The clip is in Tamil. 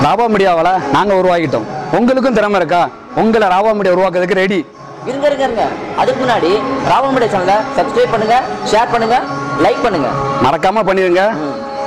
ராவா மீடியாவால நாங்க உருவாக்கிட்டோம். உங்களுக்கும் திறமை இருக்கா? உங்களை ராவா மீடியா உருவாக்குறதுக்கு ரெடி. இருங்க. அதுக்கு முன்னாடி ராவா மீடியா சேனலை சப்ஸ்கிரைப் பண்ணுங்க, ஷேர் பண்ணுங்க, லைக் பண்ணுங்க. மறக்காம பண்ணிருங்க.